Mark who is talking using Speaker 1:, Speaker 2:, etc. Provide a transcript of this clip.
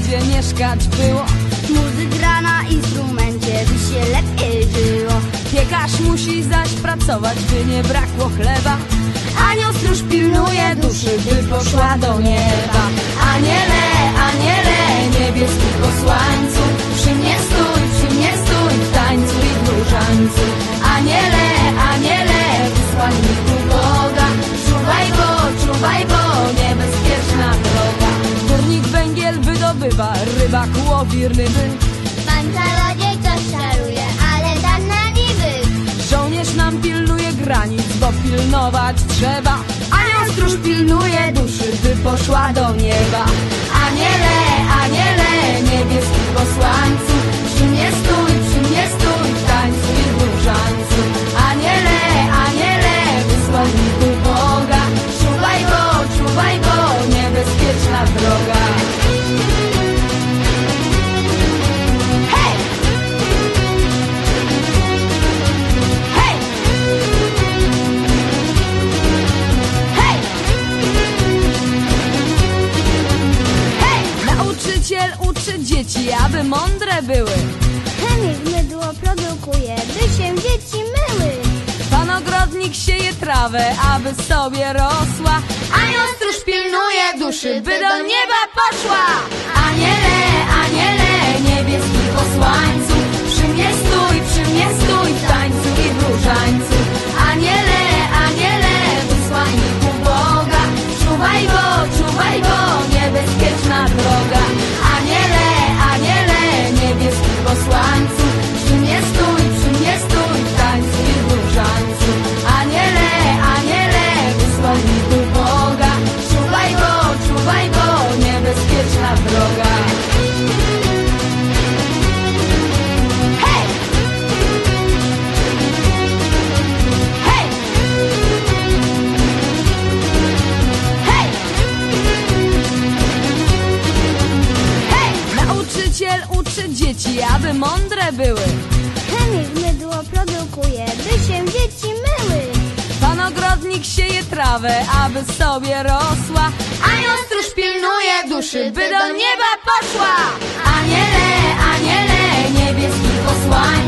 Speaker 1: gdzie mieszkać było.
Speaker 2: Muzyk gra na instrumencie, by się lepiej żyło.
Speaker 1: Piekarz musi zaś pracować, by nie brakło chleba.
Speaker 2: Anioł stróż pilnuje duszy, by poszła do nieba.
Speaker 1: Aniele, aniele, niebieski posłańcu, przy mnie stój w tańcu i w różańcu. Aniele, aniele, wysłanniku Boga, czuwaj, bo niebezpieczna droga. Górnik węgiel wydobywa, rybak łowi ryby.
Speaker 2: Pan czarodziej coś czaruje, ale tak na niby.
Speaker 1: Żołnierz nam pilnuje granic, bo pilnować trzeba. Anioł stróż pilnuje duszy, by poszła do nieba. Aniele, aniele, niebieski posłańcu, przy mnie stój w tańcu i w różańcu. Aniele, aniele, wysłanniku Boga, czuwaj, bo niebezpieczna droga. Nauczyciel uczy dzieci, aby mądre były.
Speaker 2: Chemik mydło produkuje, by się dzieci myły.
Speaker 1: Pan ogrodnik sieje trawę, aby sobie rosła. Anioł stróż pilnuje duszy, by do nieba poszła. Aniele, aniele, niebieski posłańcu, przy mnie stój w tańcu i w różańcu. Aniele, aniele, wysłanniku Boga, czuwaj, bo niebezpieczna droga. Aniele, aniele, niebieski posłańcu, przy mnie stój w tańcu i w różańcu. Aniele, aniele, wysłanniku Boga, czuwaj, bo niebezpieczna droga. Nauczyciel uczy dzieci, aby mądre były.
Speaker 2: Chemik mydło produkuje, by się dzieci myły.
Speaker 1: Pan ogrodnik sieje trawę, aby sobie rosła. Anioł stróż pilnuje duszy, by do nieba poszła. Aniele, aniele, niebieski posłańcu,